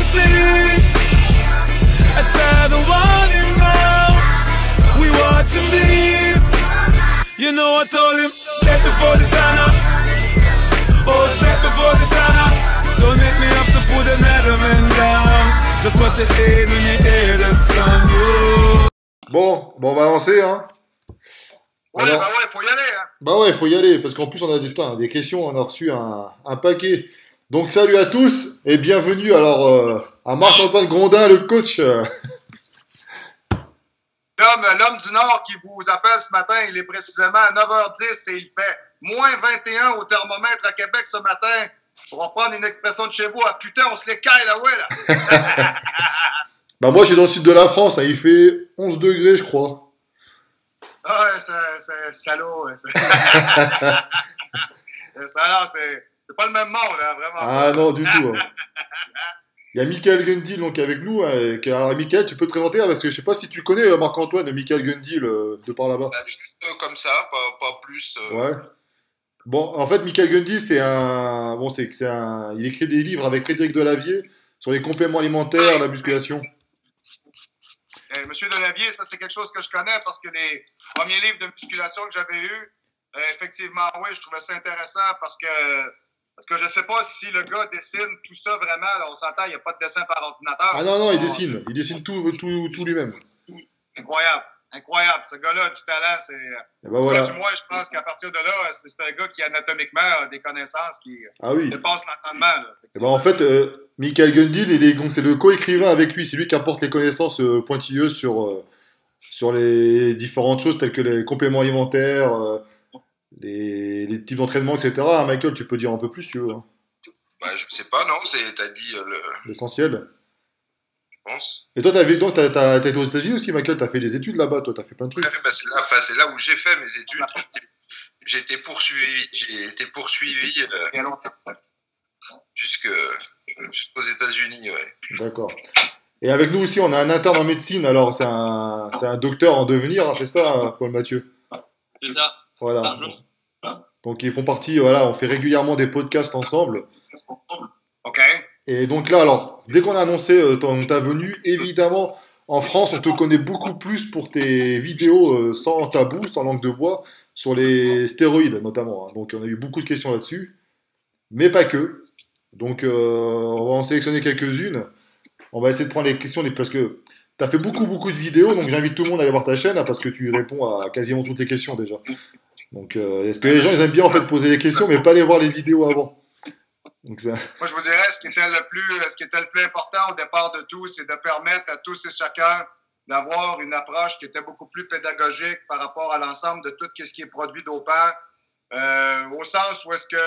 see. I tell the one him now, we watch him bleed. You know I told him, step before the sun up. Oh, step before the sun up. Don't make me have to put another man down. Just watch it in when you hear the sun. Oh. Bon, on va avancer, hein. Ouais, Alors, bah ouais, faut y aller, hein. bah ouais, faut y aller, parce qu'en plus on a des questions, on a reçu un paquet. Donc salut à tous, et bienvenue alors à Marc-Antoine Grondin, le coach. L'homme du Nord qui vous appelle ce matin, il est précisément à 9h10 et il fait moins 21 au thermomètre à Québec ce matin. Pour reprendre une expression de chez vous, ah putain, on se les caille là, ouais, là. Bah moi je suis dans le sud de la France, hein, il fait 11 degrés je crois. Ah ouais, c'est salaud. Ouais, c'est pas le même monde, là, vraiment. Ah non, du tout. Hein. Il y a Michael Gundil donc avec nous. Hein, alors Michael, tu peux te présenter, hein, parce que je sais pas si tu connais Marc-Antoine, Michael Gundil de par là-bas. Juste comme ça, pas plus. Ouais. Bon, en fait, Michael Gundil, c'est un... Bon, il écrit des livres avec Frédéric Delavier sur les compléments alimentaires, la musculation. Monsieur Delavier, ça c'est quelque chose que je connais parce que les premiers livres de musculation que j'avais eus, effectivement, oui, je trouvais ça intéressant parce que je sais pas si le gars dessine tout ça vraiment. Là, on s'entend, il n'y a pas de dessin par ordinateur. Ah non, il dessine tout lui-même. Incroyable. Ce gars-là a du talent. Et ben voilà. Du moins, je pense qu'à partir de là, c'est un gars qui anatomiquement a des connaissances qui dépassent l'entendement. Et ben en fait, Michael Gundil, c'est le co-écrivain avec lui. C'est lui qui apporte les connaissances pointilleuses sur les différentes choses telles que les compléments alimentaires, les types d'entraînement, etc. Michael, tu peux dire un peu plus si tu veux. Hein. Bah, je sais pas, non, t'as dit l'essentiel. Je pense. Et toi, t'as été aux États-Unis aussi, Michael, t'as fait des études là-bas, toi, t'as fait plein de trucs. Bah, c'est là où j'ai fait mes études. J'ai été poursuivi jusqu'aux États-Unis, ouais. D'accord. Et avec nous aussi, on a un interne en médecine, alors c'est un docteur en devenir, hein, c'est ça, Paul Mathieu? C'est ça. Voilà. Donc ils font partie, voilà, on fait régulièrement des podcasts ensemble. OK. Et donc là, alors, dès qu'on a annoncé ta venue, évidemment, en France, on te connaît beaucoup plus pour tes vidéos sans tabou, sans langue de bois, sur les stéroïdes notamment. Hein. Donc on a eu beaucoup de questions là-dessus, mais pas que. Donc on va en sélectionner quelques-unes. On va essayer de prendre les questions, parce que tu as fait beaucoup de vidéos, donc j'invite tout le monde à aller voir ta chaîne, hein, parce que tu réponds à quasiment toutes les questions déjà. Donc est-ce que les gens ils aiment bien en fait poser les questions, mais pas aller voir les vidéos avant? Donc, ça... Moi, je vous dirais, ce qui était le plus important au départ de tout, c'est de permettre à tous et chacun d'avoir une approche qui était beaucoup plus pédagogique par rapport à l'ensemble de tout ce qui est produit dopant, au sens où est-ce que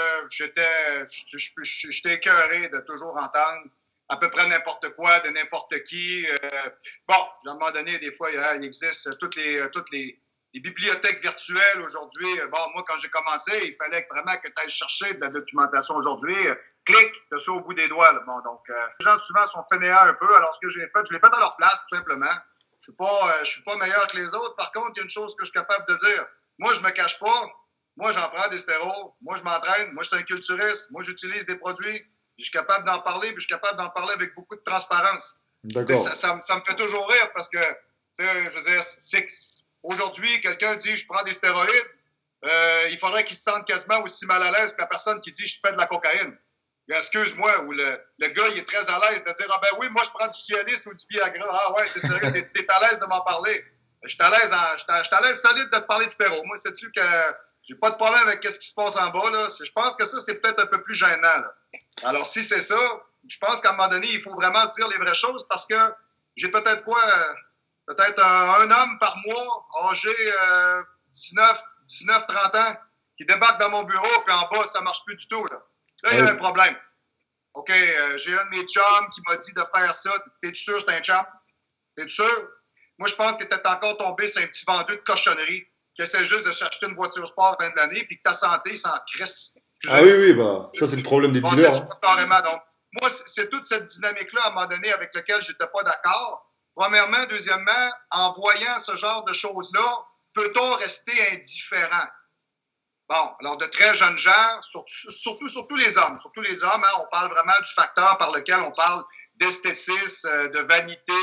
j'étais écœuré de toujours entendre à peu près n'importe quoi, de n'importe qui. Bon, à un moment donné, des fois, il existe toutes les bibliothèques virtuelles aujourd'hui. Bon, moi, quand j'ai commencé, il fallait vraiment que tu ailles chercher de la documentation aujourd'hui. Clic, tu as ça au bout des doigts. Là. Bon, donc, les gens souvent sont fainéants un peu. Alors, ce que j'ai fait, je l'ai fait à leur place, tout simplement. Je suis pas meilleur que les autres. Par contre, il y a une chose que je suis capable de dire. Moi, je me cache pas. Moi, j'en prends des stéroïdes. Moi, je m'entraîne. Moi, je suis un culturiste. Moi, j'utilise des produits. Je suis capable d'en parler, puis je suis capable d'en parler avec beaucoup de transparence. D'accord. Ça me fait toujours rire parce que, je veux dire, aujourd'hui, quelqu'un dit « je prends des stéroïdes », il faudrait qu'il se sente quasiment aussi mal à l'aise que la personne qui dit « je fais de la cocaïne ». Excuse-moi, ou le gars, il est très à l'aise de dire « ah ben oui, moi je prends du Cialis ou du Viagra ». Ah ouais, t'es sérieux, t'es à l'aise de m'en parler. Je suis à l'aise solide de te parler de stéro. Moi, sais-tu que j'ai pas de problème avec ce qui se passe en bas, là. Je pense que ça, c'est peut-être un peu plus gênant, là. Alors, si c'est ça, je pense qu'à un moment donné, il faut vraiment se dire les vraies choses parce que j'ai peut-être un homme par mois, âgé 19-30 ans, qui débarque dans mon bureau, puis en bas, ça marche plus du tout, là. Là, il y a un problème. OK, j'ai un de mes chums qui m'a dit de faire ça. T'es-tu sûr que c'est un chum? T'es-tu sûr? Moi, je pense que t'es encore tombé sur un petit vendeur de cochonnerie qui essaie juste de s'acheter une voiture sport à la fin de l'année, puis que ta santé s'en crisse. Ah oui, bah, ça, c'est le problème des dealers. Hein. Carrément. Donc, moi, c'est toute cette dynamique-là, à un moment donné, avec laquelle je n'étais pas d'accord. Premièrement. Deuxièmement, en voyant ce genre de choses-là, peut-on rester indifférent? Bon, alors de très jeunes gens, surtout les hommes, hein, on parle vraiment du facteur par lequel on parle d'esthétisme, de vanité,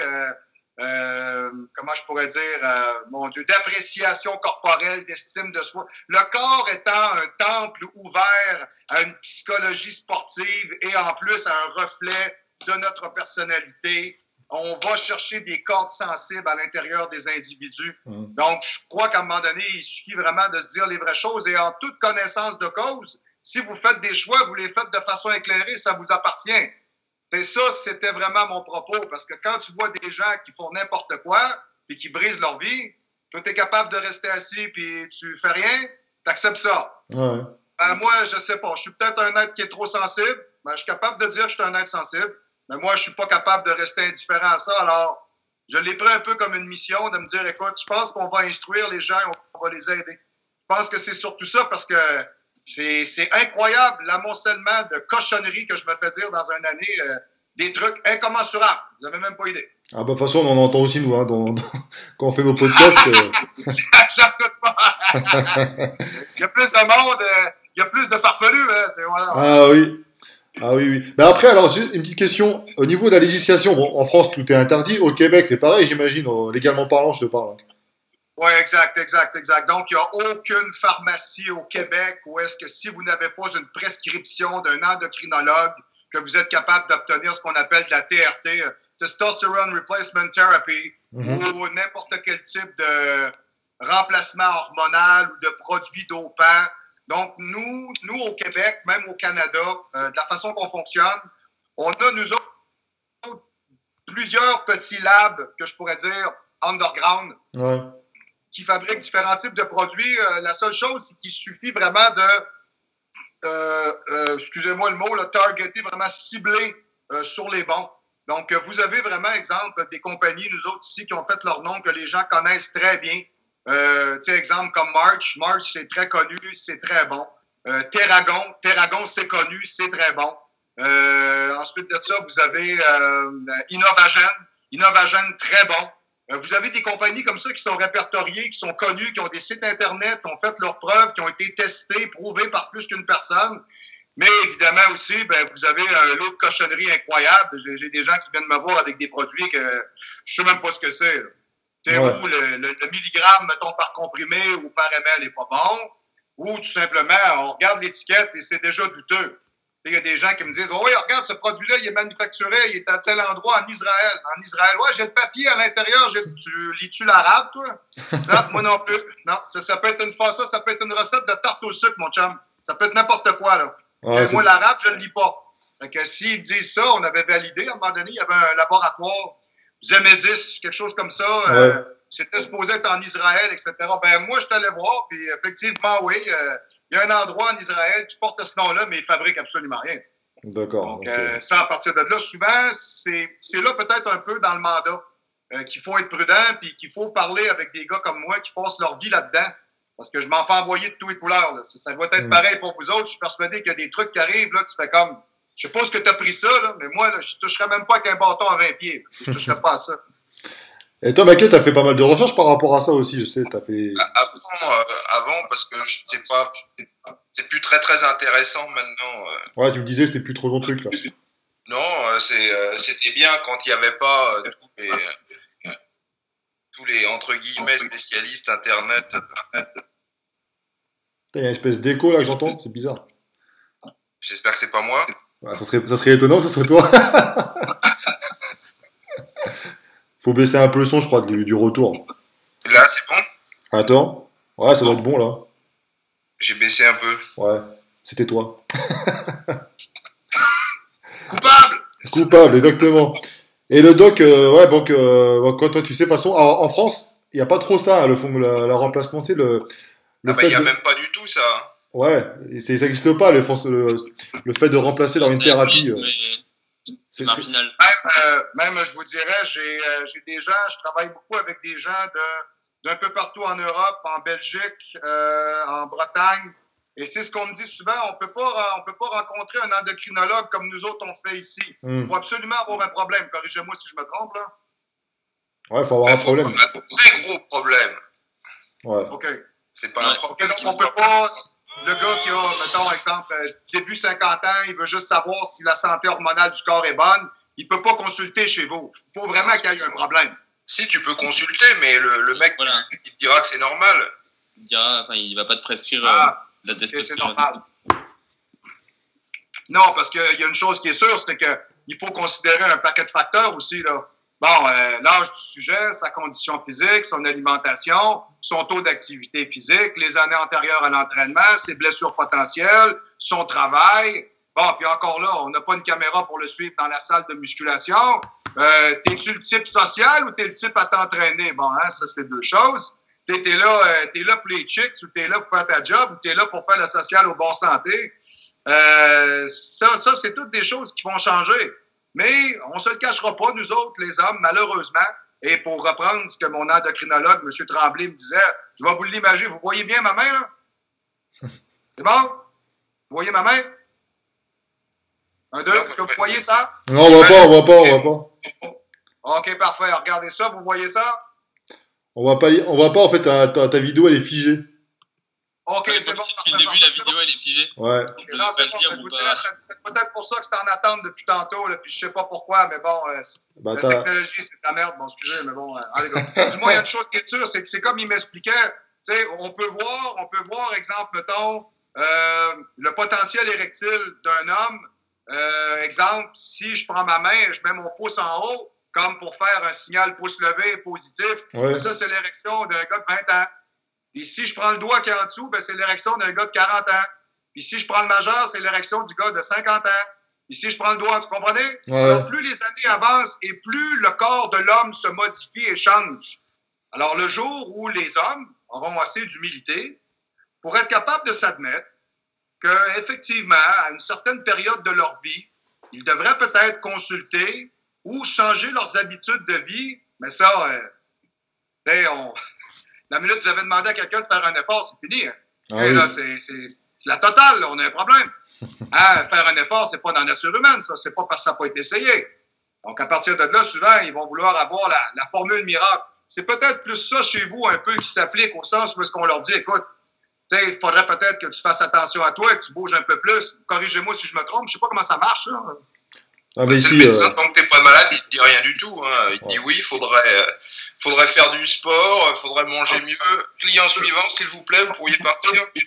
comment je pourrais dire, mon Dieu, d'appréciation corporelle, d'estime de soi. Le corps étant un temple ouvert à une psychologie sportive et en plus à un reflet de notre personnalité, on va chercher des cordes sensibles à l'intérieur des individus. Donc, je crois qu'à un moment donné, il suffit vraiment de se dire les vraies choses et en toute connaissance de cause, si vous faites des choix, vous les faites de façon éclairée, ça vous appartient. C'est ça, c'était vraiment mon propos, parce que quand tu vois des gens qui font n'importe quoi et qui brisent leur vie, toi, tu es capable de rester assis puis tu fais rien, tu acceptes ça. Ouais. Ben, moi, je sais pas, je suis peut-être un être qui est trop sensible, ben, je suis capable de dire que je suis un être sensible, mais moi, je suis pas capable de rester indifférent à ça, alors je l'ai pris un peu comme une mission de me dire, écoute, je pense qu'on va instruire les gens et on va les aider. Je pense que c'est surtout ça, parce que c'est incroyable l'amoncellement de cochonneries que je me fais dire dans une année, des trucs incommensurables. Vous n'avez même pas idée. Ah bah de toute façon, on en entend aussi, nous, hein, quand on fait nos podcasts. J'en doute pas. Il y a plus de monde, il y a plus de farfelus. Hein, voilà. Ah oui. Ah oui, oui. Mais après, alors, j'ai une petite question. Au niveau de la législation, bon, en France, tout est interdit. Au Québec, c'est pareil, j'imagine. Légalement parlant, je te parle. Oui, exact. Donc, il n'y a aucune pharmacie au Québec où est-ce que si vous n'avez pas une prescription d'un endocrinologue, que vous êtes capable d'obtenir ce qu'on appelle de la TRT, Testosterone Replacement Therapy, ou n'importe quel type de remplacement hormonal ou de produit dopant. Donc, nous au Québec, même au Canada, de la façon qu'on fonctionne, on a, nous autres, plusieurs petits labs, que je pourrais dire, underground, Ouais. qui fabriquent différents types de produits. La seule chose, c'est qu'il suffit vraiment de, excusez-moi le mot, targeter, vraiment cibler sur les bons. Donc, vous avez vraiment, exemple, des compagnies, nous autres ici, qui ont fait leur nom, que les gens connaissent très bien. Tu sais, exemple comme March. March, c'est très connu, c'est très bon. Terragon, c'est connu, c'est très bon. Ensuite de ça, vous avez Innovagen, très bon. Vous avez des compagnies comme ça qui sont répertoriées, qui sont connues, qui ont des sites Internet, qui ont fait leurs preuves, qui ont été testées, prouvées par plus qu'une personne. Mais évidemment aussi, ben, vous avez un lot de cochonneries incroyables. J'ai des gens qui viennent me voir avec des produits que je sais même pas ce que c'est. Tu sais, où le milligramme, mettons, par comprimé ou par ml n'est pas bon. Ou tout simplement, on regarde l'étiquette et c'est déjà douteux. Il y a des gens qui me disent, oh oui, regarde, ce produit-là, il est manufacturé, il est à tel endroit en Israël. En Israël, ouais, j'ai le papier à l'intérieur. Tu lis-tu l'arabe, toi? Non, moi non plus. Non, ça peut être ça peut être une recette de tarte au sucre, mon chum. Ça peut être n'importe quoi, là. Ouais, moi, l'arabe, je ne le lis pas. Fait que s'ils disent ça, on avait validé. À un moment donné, il y avait un laboratoire, Zemesis, quelque chose comme ça. Ouais. C'était supposé être en Israël, etc. Ben, moi, je suis allé voir, puis effectivement, oui, il y a un endroit en Israël qui porte ce nom-là, mais il fabrique absolument rien. D'accord. Donc, Okay. ça, à partir de là, souvent, c'est là peut-être un peu dans le mandat qu'il faut être prudent, puis qu'il faut parler avec des gars comme moi qui passent leur vie là-dedans. Parce que je m'en fais envoyer de tous les couleurs. Là. Ça va être pareil pour vous autres. Je suis persuadé qu'il y a des trucs qui arrivent, là, tu fais comme, je sais pas ce que tu as pris ça, là, mais moi, là, je toucherais même pas avec un bâton à 20 pieds. Je toucherais pas à ça. Et toi, Michael, tu as fait pas mal de recherches par rapport à ça aussi, je sais. T'as fait... Avant, parce que c'est plus très très intéressant maintenant. Ouais, tu me disais que c'était plus trop ton truc, là. Non, c'était bien quand il n'y avait pas tous les entre guillemets spécialistes Internet. Il y a une espèce d'écho là que j'entends, c'est bizarre. J'espère que c'est pas moi. Ouais, ça serait étonnant que ce soit toi. Faut baisser un peu le son, je crois, du retour. Là, c'est bon? Attends. Ouais, ça doit être bon là. J'ai baissé un peu. Ouais, c'était toi. Coupable, exactement. Et le doc, ouais, donc, quand toi, tu sais, de toute façon, en France, il n'y a pas trop ça, la remplacement, c'est le Ah bah, il n'y a même pas du tout ça. Ouais, ça n'existe pas, le fait de remplacer dans une thérapie. C'est marginal. Même, je vous dirais, j'ai des gens, je travaille beaucoup avec des gens d'un peu partout en Europe, en Belgique, en Bretagne. Et c'est ce qu'on me dit souvent, on peut pas rencontrer un endocrinologue comme nous autres on fait ici. Il faut absolument avoir un problème. Corrigez-moi si je me trompe, là. Ouais, il faut avoir un problème. Un très gros problème. Ouais. OK. C'est pas un problème. Donc, on peut pas... Le gars qui a, mettons, exemple, début 50 ans, il veut juste savoir si la santé hormonale du corps est bonne. il peut pas consulter chez vous. Il faut vraiment qu'il y ait un problème. Si, tu peux consulter, mais le mec, Voilà. il te dira que c'est normal. Il dira, enfin, il va pas te prescrire la C'est testostérone. normal. Non, parce qu'il y a une chose qui est sûre, c'est qu'il faut considérer un paquet de facteurs aussi, là. Bon, l'âge du sujet, sa condition physique, son alimentation, son taux d'activité physique, les années antérieures à l'entraînement, ses blessures potentielles, son travail. Bon, puis encore là, on n'a pas une caméra pour le suivre dans la salle de musculation. T'es-tu le type social ou t'es le type à t'entraîner? Bon, hein, ça, c'est deux choses. T'es là pour les chicks ou t'es là pour faire ta job ou t'es là pour faire le social au bon santé. Ça, c'est toutes des choses qui vont changer. Mais on se le cachera pas, nous autres, les hommes, malheureusement. Et pour reprendre ce que mon endocrinologue, M. Tremblay, me disait, je vais vous l'imaginer. Vous voyez bien ma main, là? C'est bon? Vous voyez ma main? Un, deux, est-ce que vous voyez ça? Non, on voit pas. OK, parfait. Regardez ça, vous voyez ça? On voit pas, en fait, ta vidéo, elle est figée. OK, Ouais, c'est bon. depuis le début, la vidéo, elle est figée. Ouais. Je Non, vais c'est le bon, dire je ou vous pas. dirais, c'est peut-être pour ça que c'est en attente depuis tantôt, là, puis je sais pas pourquoi, mais bon, Bah, la technologie, c'est de la merde. Bon, excusez, mais bon, allez, du moins, il y a une chose qui est sûre, c'est que c'est comme il m'expliquait, tu sais, on peut voir, exemple, mettons, le potentiel érectile d'un homme. Exemple, si je prends ma main et je mets mon pouce en haut, comme pour faire un signal pouce levé positif, Ouais. ça, c'est l'érection d'un gars de 20 ans. Puis si je prends le doigt qui est en dessous, ben, c'est l'érection d'un gars de 40 ans. Puis si je prends le majeur, c'est l'érection du gars de 50 ans. Puis si je prends le doigt, tu comprenez? Ouais. Alors, plus les années avancent et plus le corps de l'homme se modifie et change. Alors, le jour où les hommes auront assez d'humilité pour être capables de s'admettre qu'effectivement, à une certaine période de leur vie, ils devraient peut-être consulter ou changer leurs habitudes de vie. Mais ça, la minute que vous avez demandé à quelqu'un de faire un effort, c'est fini. Hein? Ah Et oui. là, c'est la totale, là, on a un problème. Hein, faire un effort, c'est pas dans la nature humaine, ça. C'est pas parce que ça n'a pas été essayé. Donc, à partir de là, souvent, ils vont vouloir avoir la formule miracle. C'est peut-être plus ça chez vous, un peu, qui s'applique au sens où est-ce qu'on leur dit, écoute, il faudrait peut-être que tu fasses attention à toi, que tu bouges un peu plus. Corrigez-moi si je me trompe. Je sais pas comment ça marche, là. Ah, mais C'est ici, le médecin, tant que t'es pas malade, il te dit rien du tout. Hein. Il te dit oui, faudrait faire du sport, faudrait manger mieux. Client suivant, s'il vous plaît, vous pourriez partir.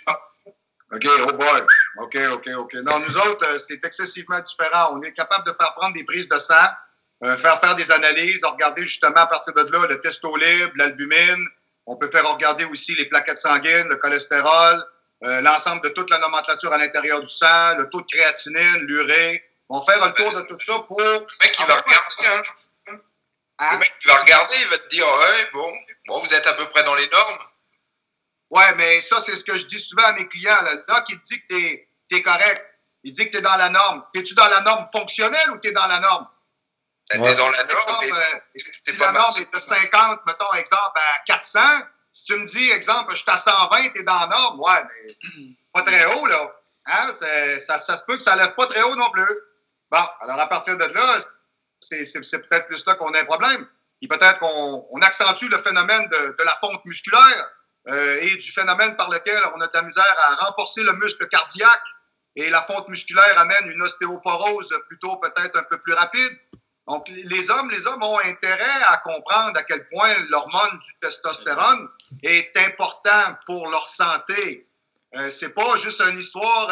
OK, oh boy. OK. Non, nous autres, c'est excessivement différent. On est capable de faire prendre des prises de sang, faire des analyses, regarder justement à partir de là le testo libre, l'albumine. On peut faire regarder aussi les plaquettes sanguines, le cholestérol, l'ensemble de toute la nomenclature à l'intérieur du sang, le taux de créatinine, l'urée. On va faire un tour de tout ça pour... Le mec, il va regarder. Hein. Le mec, il va regarder, il va te dire, ouais, bon, vous êtes à peu près dans les normes. Ouais, mais ça, c'est ce que je dis souvent à mes clients. Là. Le doc, il dit que t'es correct. Il dit que t'es dans la norme. T'es-tu dans la norme fonctionnelle ou t'es dans la norme? T'es Ouais. dans la norme, mais Si t'es la pas norme mal. est de 50, mettons, exemple, à 400, si tu me dis, exemple, je suis à 120, t'es dans la norme, ouais, mais pas très haut, là. Hein? Ça se peut que ça lève pas très haut non plus. Bon, alors à partir de là, c'est peut-être plus là qu'on a un problème. Et peut-être qu'on accentue le phénomène de la fonte musculaire et du phénomène par lequel on a de la misère à renforcer le muscle cardiaque. Et la fonte musculaire amène une ostéoporose plutôt peut-être un peu plus rapide. Donc, les hommes ont intérêt à comprendre à quel point l'hormone du testostérone est important pour leur santé. C'est pas juste une histoire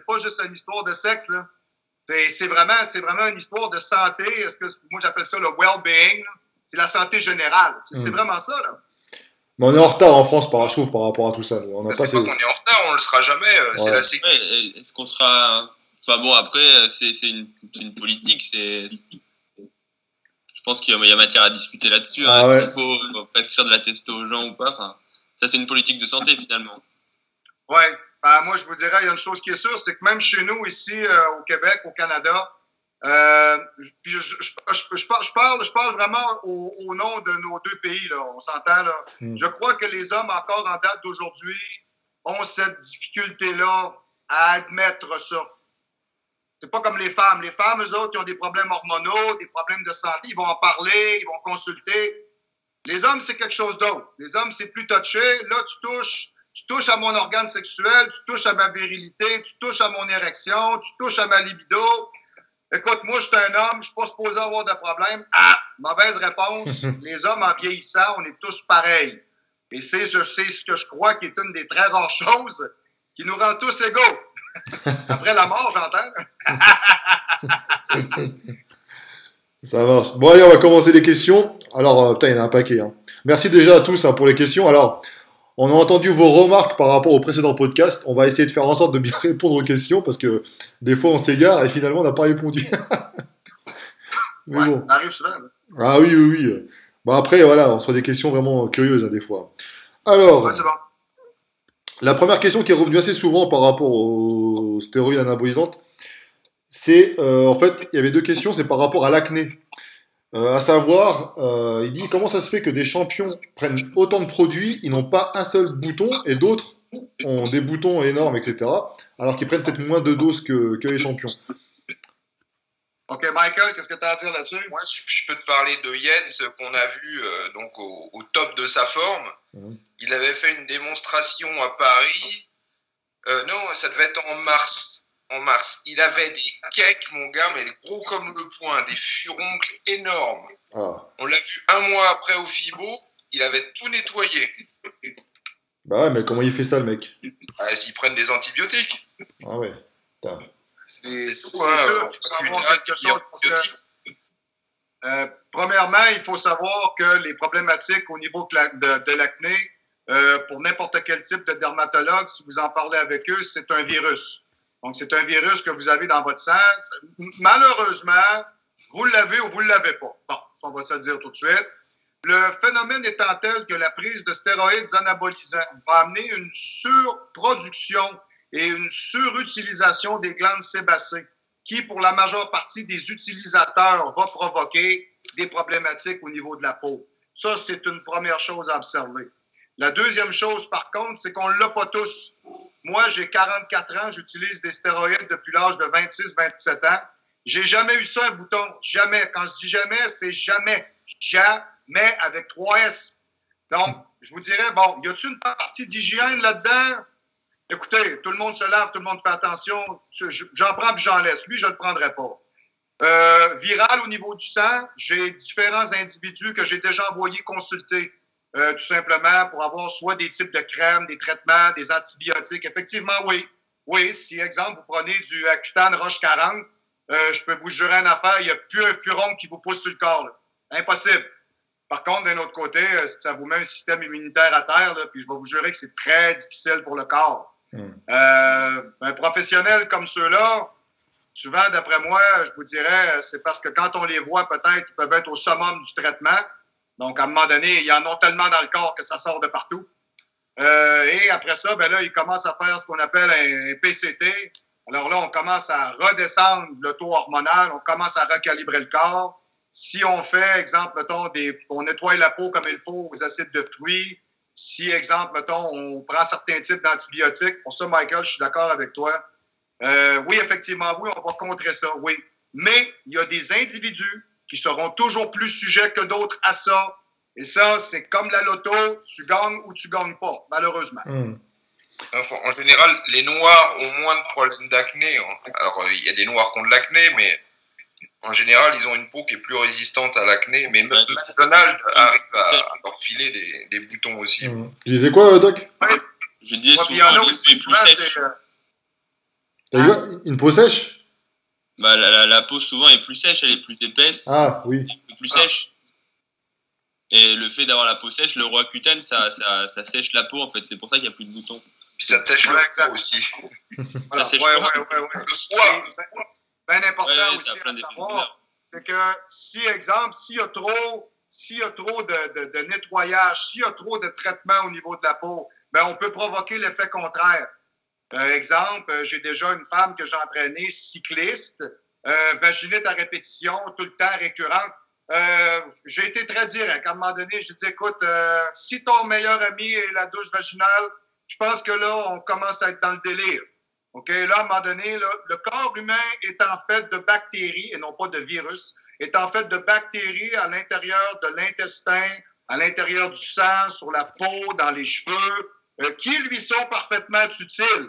de sexe, là. C'est vraiment une histoire de santé. Moi, j'appelle ça le well-being. C'est la santé générale. C'est vraiment ça, là. mais on est en retard en France, je trouve, par rapport à tout ça. Nous. On a C'est pas qu'on est en retard, on le sera jamais. C'est la sécu. Ouais, est-ce qu'on sera... Enfin bon, après, c'est une politique, Je pense qu'il y a matière à discuter là-dessus. Ah hein. ouais. S'il faut prescrire de la testo aux gens ou pas. Enfin, ça, c'est une politique de santé, finalement. Ouais. Ben, moi, je vous dirais, il y a une chose qui est sûre, c'est que même chez nous, ici, au Québec, au Canada, je parle vraiment au nom de nos deux pays, là, on s'entend, là. Je crois que les hommes, encore en date d'aujourd'hui, ont cette difficulté-là à admettre ça. C'est pas comme les femmes. Les femmes, eux autres, qui ont des problèmes hormonaux, des problèmes de santé, ils vont en parler, ils vont consulter. Les hommes, c'est quelque chose d'autre. Les hommes, c'est plus touché. Là, tu touches à mon organe sexuel, tu touches à ma virilité, tu touches à mon érection, tu touches à ma libido. Écoute, moi, je suis un homme, je suis pas supposé avoir de problème. Ah, mauvaise réponse. Les hommes, en vieillissant, on est tous pareils. Et c'est ce que je crois qui est une des très rares choses qui nous rend tous égaux. Après la mort, j'entends. Ça marche. Bon, allez, on va commencer les questions. Alors, putain, il y en a un paquet. Hein. Merci déjà à tous pour les questions. Alors, on a entendu vos remarques par rapport au précédent podcast. On va essayer de faire en sorte de bien répondre aux questions parce que des fois, on s'égare et finalement, on n'a pas répondu. Mais Ouais, bon. ça arrive souvent. Ah oui, oui, oui. Bon, après, voilà, on se fait des questions vraiment curieuses, des fois. Alors, Ouais, c'est bon. la première question qui est revenue assez souvent par rapport aux stéroïdes anabolisantes, c'est, en fait, il y avait deux questions, c'est par rapport à l'acné. À savoir, il dit comment ça se fait que des champions prennent autant de produits, ils n'ont pas un seul bouton, et d'autres ont des boutons énormes, etc., alors qu'ils prennent peut-être moins de doses que les champions. OK, Michael, qu'est-ce que tu as à dire là-dessus? Moi, je peux te parler de Yates qu'on a vu donc au top de sa forme. Il avait fait une démonstration à Paris. Non, ça devait être en mars. En mars. Il avait des cakes, mon gars, mais gros comme le poing, des furoncles énormes. Ah. On l'a vu un mois après au FIBO, il avait tout nettoyé. Bah ouais, mais comment il fait ça, le mec? Ah, ils prennent des antibiotiques. Ah ouais. Putain. C'est tout, sûr hein, qu'il faut tu savoir diras quelque qu'il y a chose. Parce que, antibiotiques. premièrement, il faut savoir que les problématiques au niveau de l'acné, pour n'importe quel type de dermatologue, si vous en parlez avec eux, c'est un virus. Donc, c'est un virus que vous avez dans votre sang. Malheureusement, vous l'avez ou vous ne l'avez pas. Bon, on va se le dire tout de suite. Le phénomène étant tel que la prise de stéroïdes anabolisants va amener une surproduction et une surutilisation des glandes sébacées, qui, pour la majeure partie des utilisateurs, va provoquer des problématiques au niveau de la peau. Ça, c'est une première chose à observer. La deuxième chose, par contre, c'est qu'on ne l'a pas tous. Moi, j'ai 44 ans, j'utilise des stéroïdes depuis l'âge de 26-27 ans. J'ai jamais eu ça, un bouton. Jamais. Quand je dis jamais, c'est jamais. Jamais avec 3 S. Donc, je vous dirais, bon, y a-t-il une partie d'hygiène là-dedans? Écoutez, tout le monde se lave, tout le monde fait attention. J'en prends puis j'en laisse. Lui, je ne le prendrai pas. Viral au niveau du sang, j'ai différents individus que j'ai déjà envoyés consulter. Tout simplement pour avoir soit des types de crèmes, des traitements, des antibiotiques. Effectivement, oui. Oui, si, exemple, vous prenez du Accutane Roche 40, je peux vous jurer une affaire, il n'y a plus un furon qui vous pousse sur le corps. Là. Impossible. Par contre, d'un autre côté, ça vous met un système immunitaire à terre, là, puis je vais vous jurer que c'est très difficile pour le corps. Un professionnel comme ceux-là, souvent, d'après moi, je vous dirais, c'est parce que quand on les voit, peut-être, ils peuvent être au summum du traitement. Donc, à un moment donné, ils en ont tellement dans le corps que ça sort de partout. Et après ça, ben là, ils commencent à faire ce qu'on appelle un PCT. Alors là, on commence à redescendre le taux hormonal, on commence à recalibrer le corps. Si on fait, exemple, mettons, on nettoie la peau comme il faut aux acides de fruits, si, exemple, mettons, on prend certains types d'antibiotiques, pour ça, Michael, je suis d'accord avec toi. Oui, effectivement, oui, on va contrer ça, oui. Mais il y a des individus qui seront toujours plus sujets que d'autres à ça. Et ça, c'est comme la loto, tu gagnes ou tu gagnes pas, malheureusement. Enfin, en général, les noirs ont moins de problèmes d'acné. Alors, il y a des noirs qui ont de l'acné, mais en général, ils ont une peau qui est plus résistante à l'acné. Mais même McDonald's arrive à leur filer des boutons aussi. Tu disais quoi, Doc? Ouais. Je dis souvent, Puis il y en a les aussi, peaux souvent, plus sèches. T'as dit quoi? Une peau sèche? Bah, la peau souvent est plus sèche, elle est plus épaisse, Ah, oui. plus sèche. Et le fait d'avoir la peau sèche, le Roaccutane, ça sèche la peau en fait. C'est pour ça qu'il n'y a plus de boutons. Puis ça te sèche le foie aussi. Voilà. Ça sèche Ouais. le foie. Bien important Ouais, aussi ça a plein à d'effets savoir, c'est que si, exemple, s'il y a trop de nettoyage, s'il y a trop de traitement au niveau de la peau, ben on peut provoquer l'effet contraire. Exemple, j'ai déjà une femme que j'ai entraînée, cycliste, vaginite à répétition, tout le temps récurrente. J'ai été très direct. À un moment donné, j'ai dit, écoute, si ton meilleur ami est la douche vaginale, je pense que là, on commence à être dans le délire. OK? Là, à un moment donné, là, le corps humain est en fait de bactéries, et non pas de virus, est en fait de bactéries à l'intérieur de l'intestin, à l'intérieur du sang, sur la peau, dans les cheveux, qui lui sont parfaitement utiles.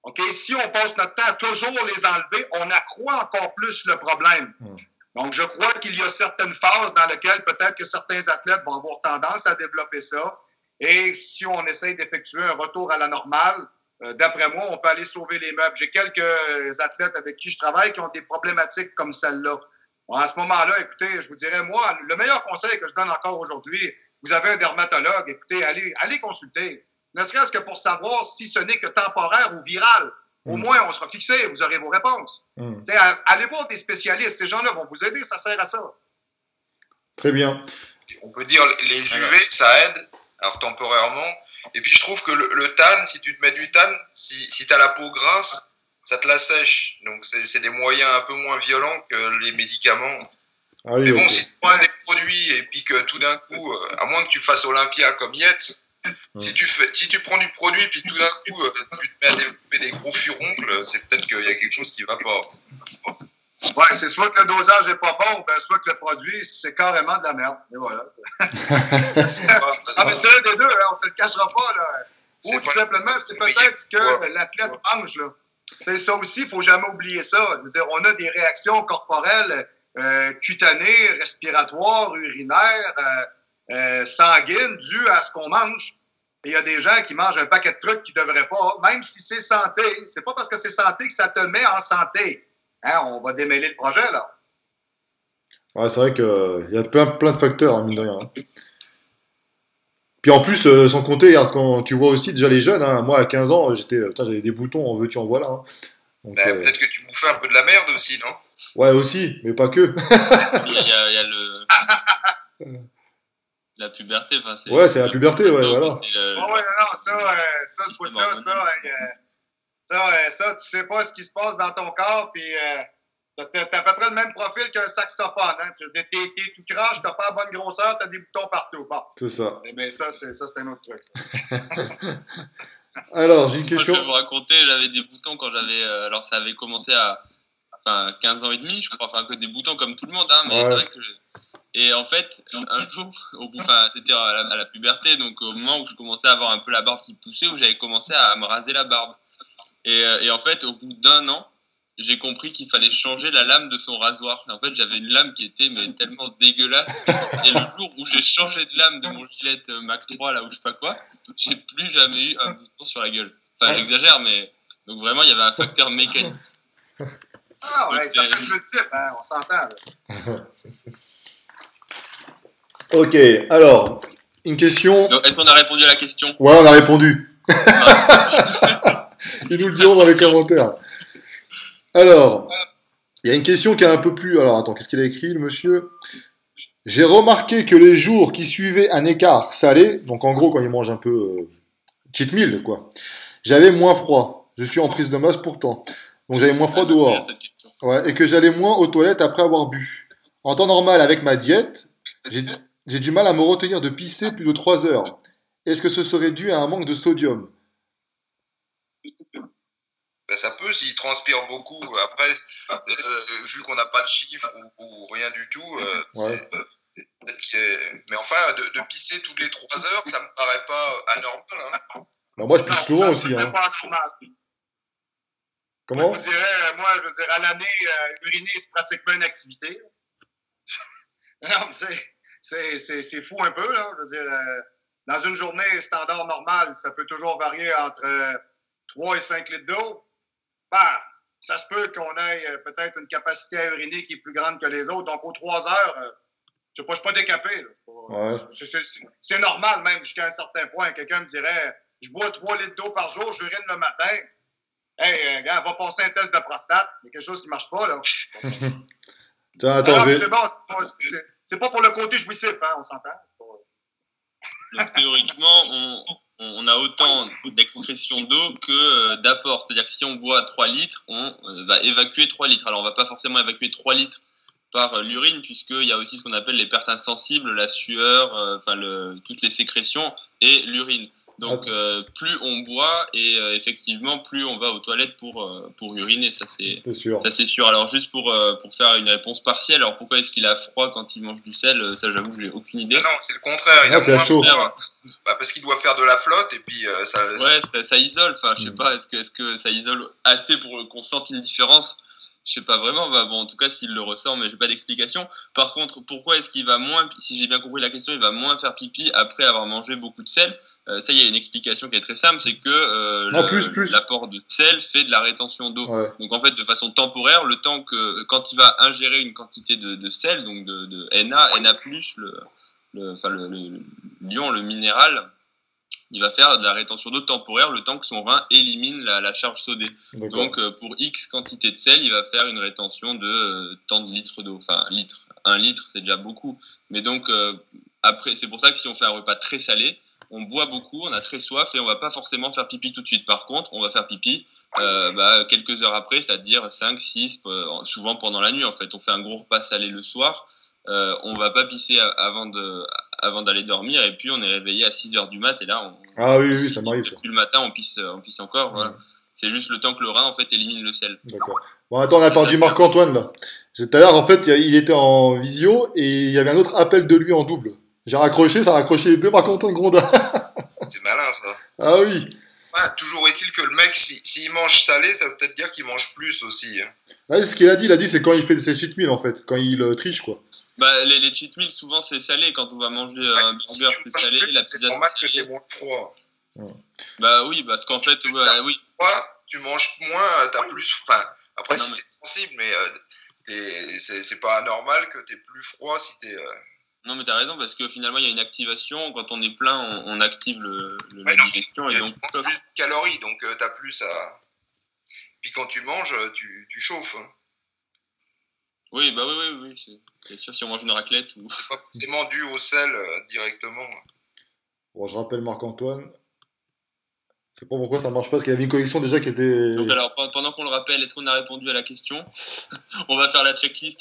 OK? Si on passe notre temps à toujours les enlever, on accroît encore plus le problème. Donc, je crois qu'il y a certaines phases dans lesquelles peut-être que certains athlètes vont avoir tendance à développer ça. Et si on essaye d'effectuer un retour à la normale, d'après moi, on peut aller sauver les meubles. J'ai quelques athlètes avec qui je travaille qui ont des problématiques comme celle-là. Bon, à ce moment-là, écoutez, je vous dirais, moi, le meilleur conseil que je donne encore aujourd'hui, vous avez un dermatologue, écoutez, allez consulter. Ne serait-ce que pour savoir si ce n'est que temporaire ou viral. Au moins, on sera fixé, vous aurez vos réponses. Allez voir des spécialistes, ces gens-là vont vous aider, ça sert à ça. Très bien. On peut dire les UV, ça aide, alors temporairement. Et puis je trouve que le tan, si tu te mets du tan, si tu as la peau grasse, ça te la sèche. Donc c'est des moyens un peu moins violents que les médicaments. Ah oui, mais bon, okay. Si tu prends des produits et puis que tout d'un coup, à moins que tu fasses Olympia comme Yates, si tu prends du produit puis tout d'un coup tu te mets à développer des gros furoncles, c'est peut-être qu'il y a quelque chose qui va pas. Ouais, c'est soit que le dosage n'est pas bon, ben soit que le produit, c'est carrément de la merde. Et voilà. Mais c'est un des deux, hein, on se le cachera pas. Là. Ou tout simplement, c'est peut-être ce que l'athlète mange. Là. C'est ça aussi, il ne faut jamais oublier ça. Je veux dire, on a des réactions corporelles cutanées, respiratoires, urinaires, sanguines, dues à ce qu'on mange. Et il y a des gens qui mangent un paquet de trucs qu'ils ne devraient pas, même si c'est santé. C'est pas parce que c'est santé que ça te met en santé. Hein, on va démêler le projet, là. Ouais, c'est vrai qu'il y a plein de facteurs, hein, mine de rien. Hein. Puis en plus, sans compter, regarde, quand tu vois aussi déjà les jeunes, hein, moi à 15 ans, j'avais des boutons, en veux-tu, en voilà. Hein. Donc, peut-être que tu bouffais un peu de la merde aussi, non? Ouais, aussi, mais pas que. Il y a la puberté. Ouais, c'est la puberté, ouais, voilà. Ouais, non, ça, ce truc-là, ça, tu sais pas ce qui se passe dans ton corps, puis t'as à peu près le même profil qu'un saxophone. Hein? T'es tout croche, t'as pas la bonne grosseur, t'as des boutons partout. Bon. C'est ça. Mais ça, c'est un autre truc. Alors, j'ai une question. Moi, je vais vous raconter, j'avais des boutons quand j'avais... alors, ça avait commencé à 15 ans et demi, je crois. Enfin, que des boutons comme tout le monde, hein, mais ouais. C'est vrai que... Et en fait, un jour, c'était à la puberté, donc au moment où je commençais à avoir un peu la barbe qui poussait, où j'avais commencé à me raser la barbe. Et en fait, au bout d'un an, j'ai compris qu'il fallait changer la lame de son rasoir. En fait, j'avais une lame qui était tellement dégueulasse. Et le jour où j'ai changé de lame de mon Gillette Max 3, là où je sais pas quoi, j'ai plus jamais eu un bouton sur la gueule. Enfin, j'exagère, mais donc vraiment, il y avait un facteur mécanique. Ah ouais, ça fait le type, hein, on s'entend. Ok, alors, une question. Est-ce qu'on a répondu à la question? Ouais, on a répondu. Ils nous le diront dans les commentaires. Alors, il y a une question qui est un peu plus... Alors, attends, qu'est-ce qu'il a écrit, le monsieur? J'ai remarqué que les jours qui suivaient un écart salé, donc en gros, quand il mange un peu cheat meal, quoi, j'avais moins froid. Je suis en prise de masse pourtant. Donc, j'avais moins froid dehors. Ouais, et que j'allais moins aux toilettes après avoir bu. En temps normal, avec ma diète, j'ai du mal à me retenir de pisser plus de 3 heures. Est-ce que ce serait dû à un manque de sodium? Ben ça peut, s'il transpire beaucoup. Après, vu qu'on n'a pas de chiffres ou rien du tout, ouais. Mais enfin, de pisser toutes les 3 heures, ça me paraît pas anormal. Hein. Ben moi, je pisse souvent aussi. Hein. Pas anormal. Comment? Je veux dire, à l'année, uriner, c'est pratiquement une activité. Non, mais c'est fou un peu, là. Je veux dire, dans une journée standard normale, ça peut toujours varier entre 3 et 5 litres d'eau. Ben, ça se peut qu'on ait peut-être une capacité à uriner qui est plus grande que les autres. Donc, aux 3 heures, je ne suis pas décapé. Ouais. C'est normal, même jusqu'à un certain point. Quelqu'un me dirait, je bois 3 litres d'eau par jour, j'urine le matin. Hey, gars, va passer un test de prostate. Il y a quelque chose qui ne marche pas, là. Attends, c'est bon, c'est pas pour le côté jouissif, hein, on s'entend. Donc, théoriquement, on a autant d'excrétion d'eau que d'apport. C'est-à-dire que si on boit 3 litres, on va évacuer 3 litres. Alors, on ne va pas forcément évacuer 3 litres par l'urine, puisqu'il y a aussi ce qu'on appelle les pertes insensibles, la sueur, toutes les sécrétions et l'urine. Donc, plus on boit et effectivement, plus on va aux toilettes pour uriner. Ça, c'est sûr. Alors, juste pour faire une réponse partielle, alors pourquoi est-ce qu'il a froid quand il mange du sel? Ça, j'avoue que j'ai aucune idée. Non, c'est le contraire. Il a moins froid. Parce qu'il doit faire de la flotte et puis ça. Ouais, ça isole. Enfin, je sais pas. Est-ce que ça isole assez pour qu'on sente une différence? Je sais pas vraiment. Bah, bon, en tout cas, s'il le ressent, mais j'ai pas d'explication. Par contre, pourquoi est-ce qu'il va moins, si j'ai bien compris la question, il va moins faire pipi après avoir mangé beaucoup de sel? Ça, il y a une explication qui est très simple, c'est que l'apport de sel fait de la rétention d'eau. Ouais. Donc en fait, de façon temporaire, le temps que quand il va ingérer une quantité de sel, donc de Na+, l'ion, le minéral, il va faire de la rétention d'eau temporaire le temps que son rein élimine la charge sodée. Donc, pour X quantité de sel, il va faire une rétention de tant de litres d'eau. Enfin, litre. 1 litre, c'est déjà beaucoup. Mais donc, après, c'est pour ça que si on fait un repas très salé, on boit beaucoup, on a très soif et on va pas forcément faire pipi tout de suite. Par contre, on va faire pipi quelques heures après, c'est-à-dire 5, 6, souvent pendant la nuit, en fait. On fait un gros repas salé le soir. On va pas pisser avant d'aller dormir et puis on est réveillé à 6h du mat et là oui, ça m'arrive. Puis le matin on pisse encore. Voilà. C'est juste le temps que le rein en fait élimine le sel. D'accord. Bon, attends, on a perdu Marc-Antoine là. Tout à l'heure en fait il était en visio et il y avait un autre appel de lui en double. J'ai raccroché, ça a raccroché les deux Marc-Antoine Gronda. C'est malin ça. Ah oui. Toujours est-il que le mec, s'il mange salé, ça veut peut-être dire qu'il mange plus aussi. Hein. Ouais, ce qu'il a dit, c'est quand il fait ses cheat meals en fait, quand il triche quoi. Bah, les cheat meals, souvent c'est salé. Quand on va manger un burger, c'est salé, la pizza c'est salé. Que t'es moins froid. Bah oui, parce qu'en fait, oui. Tu manges moins, t'as plus. Enfin, après, si t'es sensible, mais c'est pas anormal que t'es plus froid si t'es. Non, mais t'as raison, parce que finalement, il y a une activation. Quand on est plein, on active la digestion. Et donc, tu manges plus de calories, donc t'as plus à. Puis quand tu manges, tu chauffes. Hein. Oui, c'est sûr, si on mange une raclette. Ou... C'est pas forcément dû au sel directement. Bon, je rappelle Marc-Antoine. Je sais pas pourquoi ça marche pas, parce qu'il y avait une connexion déjà qui était. Donc, alors, pendant qu'on le rappelle, est-ce qu'on a répondu à la question? On va faire la checklist.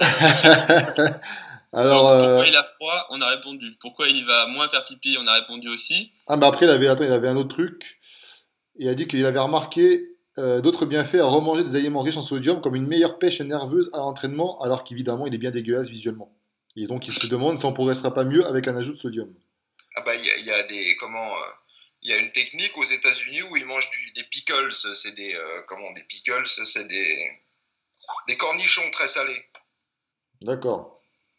Alors, donc, pourquoi il a froid? On a répondu. Pourquoi il va moins faire pipi? On a répondu aussi. Ah, mais après, il avait un autre truc. Il a dit qu'il avait remarqué d'autres bienfaits à remanger des aliments riches en sodium, comme une meilleure pêche nerveuse à l'entraînement, alors qu'évidemment, il est bien dégueulasse visuellement. Et donc, il se demande si on progressera pas mieux avec un ajout de sodium. Ah bah, il y a des... Il y a une technique aux États-Unis où ils mangent des pickles. C'est des... des pickles? C'est des cornichons très salés. D'accord.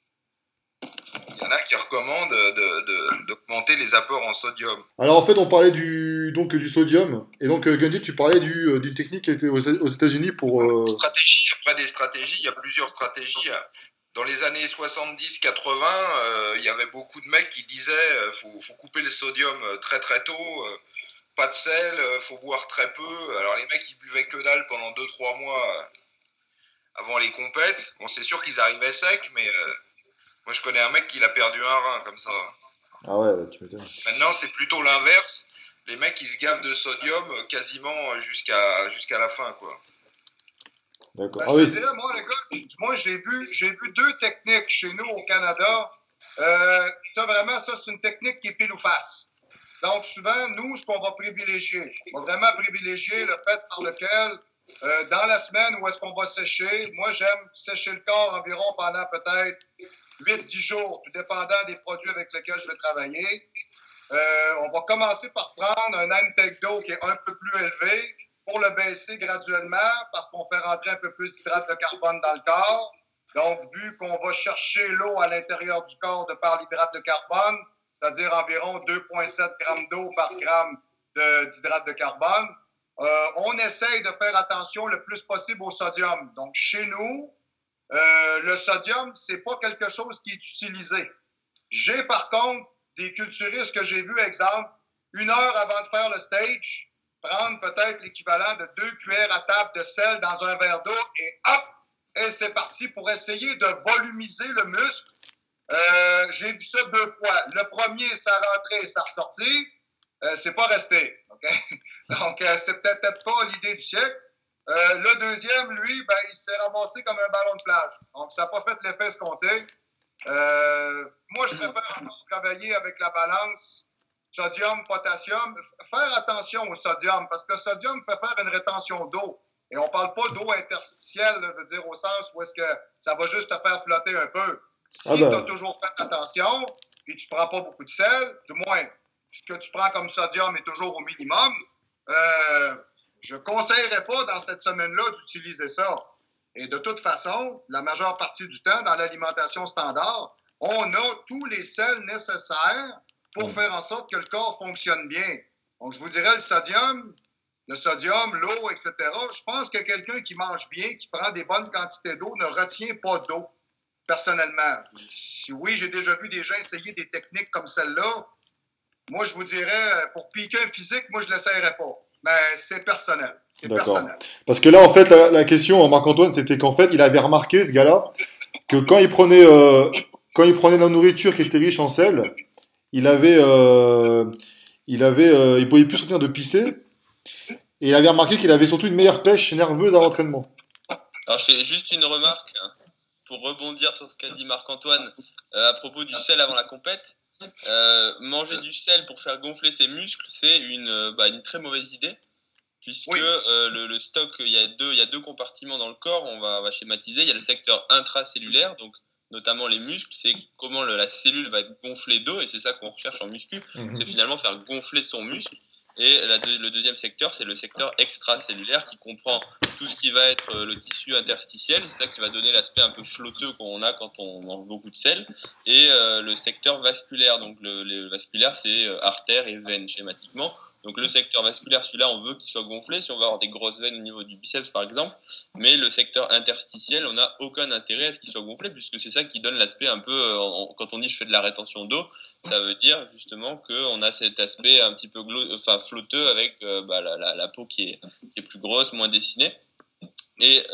Il y en a qui recommandent d'augmenter les apports en sodium. Alors en fait, on parlait du sodium. Et donc, Gundy, tu parlais d'une technique qui était aux États-Unis pour... Après des stratégies, il y a plusieurs stratégies. Dans les années 70-80, il y avait beaucoup de mecs qui disaient faut couper le sodium très très tôt, pas de sel, faut boire très peu. Alors les mecs, ils buvaient que dalle pendant 2-3 mois avant les compètes. Bon, c'est sûr qu'ils arrivaient secs, mais... moi, je connais un mec qui a perdu un rein comme ça. Ah ouais, tu m'étonnes. Maintenant, c'est plutôt l'inverse. Les mecs, ils se gavent de sodium quasiment jusqu'à la fin, quoi. D'accord. Ben, moi, les gars, j'ai vu 2 techniques chez nous au Canada. Ça, vraiment, c'est une technique qui est pile ou face. Donc, souvent, nous, ce qu'on va privilégier, on va vraiment privilégier le fait par lequel, dans la semaine, où est-ce qu'on va sécher. Moi, j'aime sécher le corps environ pendant peut-être 8-10 jours, tout dépendant des produits avec lesquels je vais travailler. On va commencer par prendre un intake d'eau qui est un peu plus élevé pour le baisser graduellement parce qu'on fait rentrer un peu plus d'hydrate de carbone dans le corps. Donc, vu qu'on va chercher l'eau à l'intérieur du corps de par l'hydrate de carbone, c'est-à-dire environ 2,7 grammes d'eau par gramme d'hydrate de carbone, on essaye de faire attention le plus possible au sodium. Donc, chez nous, le sodium, c'est pas quelque chose qui est utilisé. J'ai par contre des culturistes que j'ai vus, exemple, 1 heure avant de faire le stage, prendre peut-être l'équivalent de 2 cuillères à table de sel dans un verre d'eau et hop, et c'est parti pour essayer de volumiser le muscle. J'ai vu ça 2 fois. Le premier, ça rentrait et ça ressortit. C'est pas resté. Okay? Donc, c'est peut-être pas l'idée du siècle. Le deuxième, lui, ben, il s'est ramassé comme un ballon de plage. Donc, ça n'a pas fait l'effet escompté. Moi, je préfère encore travailler avec la balance sodium, potassium. Faire attention au sodium, parce que le sodium fait faire une rétention d'eau. Et on ne parle pas d'eau interstitielle, je veux dire, au sens où est-ce que ça va juste te faire flotter un peu. Si tu as toujours fait attention, puis tu ne prends pas beaucoup de sel, du moins, ce que tu prends comme sodium est toujours au minimum, je ne conseillerais pas dans cette semaine-là d'utiliser ça. Et de toute façon, la majeure partie du temps, dans l'alimentation standard, on a tous les sels nécessaires pour faire en sorte que le corps fonctionne bien. Donc, je vous dirais le sodium, l'eau, etc. Je pense que quelqu'un qui mange bien, qui prend des bonnes quantités d'eau, ne retient pas d'eau, personnellement. Oui, j'ai déjà vu des gens essayer des techniques comme celle-là. Moi, je vous dirais, pour piquer un physique, moi, je ne l'essayerais pas. Mais c'est personnel. C'est personnel. Parce que là, en fait, la question, Marc-Antoine, c'était qu'en fait, il avait remarqué, ce gars-là, que quand il prenait la nourriture qui était riche en sel, il pouvait plus se retenir de pisser. Et il avait remarqué qu'il avait surtout une meilleure pêche nerveuse à l'entraînement. Alors, je fais juste une remarque pour rebondir sur ce qu'a dit Marc-Antoine à propos du sel avant la compète. Manger du sel pour faire gonfler ses muscles, c'est une très mauvaise idée, puisque le stock, il y a deux compartiments dans le corps, on va schématiser. Il y a le secteur intracellulaire, donc notamment les muscles, c'est comment la cellule va être gonflée d'eau, et c'est ça qu'on recherche en muscu, c'est finalement faire gonfler son muscle. Et le deuxième secteur, c'est le secteur extracellulaire qui comprend tout ce qui va être le tissu interstitiel. C'est ça qui va donner l'aspect un peu flotteux qu'on a quand on mange beaucoup de sel. Et le secteur vasculaire. Donc le vasculaire, c'est artères et veines schématiquement. Donc le secteur vasculaire, celui-là, on veut qu'il soit gonflé si on va avoir des grosses veines au niveau du biceps par exemple. Mais le secteur interstitiel, on n'a aucun intérêt à ce qu'il soit gonflé puisque c'est ça qui donne l'aspect un peu, quand on dit je fais de la rétention d'eau, ça veut dire justement qu'on a cet aspect un petit peu flotteux avec la peau qui est plus grosse, moins dessinée. Et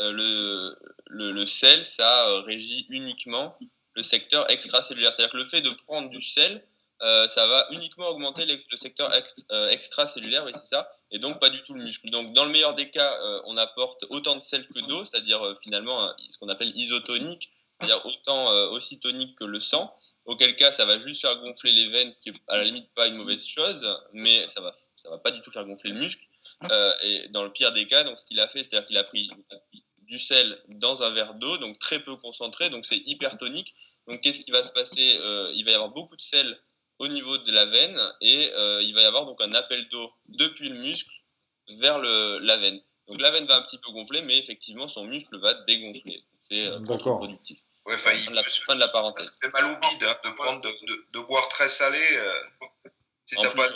le sel, ça régit uniquement le secteur extracellulaire. C'est-à-dire que le fait de prendre du sel, ça va uniquement augmenter le secteur extracellulaire, oui, c'est ça, et donc pas du tout le muscle. Donc dans le meilleur des cas, on apporte autant de sel que d'eau, c'est-à-dire finalement ce qu'on appelle isotonique, c'est-à-dire autant aussi tonique que le sang, auquel cas ça va juste faire gonfler les veines, ce qui est à la limite pas une mauvaise chose, mais ça va pas du tout faire gonfler le muscle. Et dans le pire des cas, donc ce qu'il a fait, c'est-à-dire qu'il a pris du sel dans un verre d'eau, donc très peu concentré, donc c'est hypertonique. Donc qu'est-ce qui va se passer? Il va y avoir beaucoup de sel au niveau de la veine et il va y avoir donc un appel d'eau depuis le muscle vers la veine. Donc la veine va un petit peu gonfler, mais effectivement son muscle va dégonfler. C'est contre-productif. Ouais, fin de la parenthèse. Ça fait mal au bide de boire très salé. Si t'as pas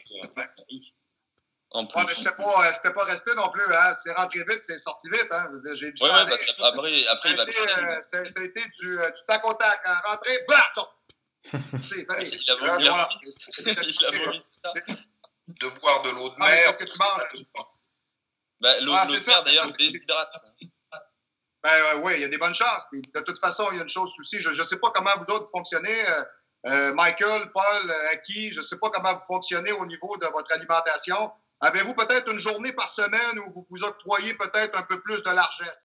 en plus. Mais c'était pas resté non plus. Hein. C'est rentré vite, c'est sorti vite. Hein. J'ai vu ça. Parce qu'après, il va bien. Ça a été du tac au tac. Hein. Rentré, bah, sort. Il a vomi ça. De boire de l'eau de mer. Qu'est-ce que tu manges? L'eau de mer, d'ailleurs, déshydrate. Oui, il y a des bonnes chances. Puis, de toute façon, il y a une chose aussi. Je ne sais pas comment vous autres fonctionnez. Michael, Paul, Aki, je ne sais pas comment vous fonctionnez au niveau de votre alimentation. Avez-vous peut-être une journée par semaine où vous vous octroyez peut-être un peu plus de largesse?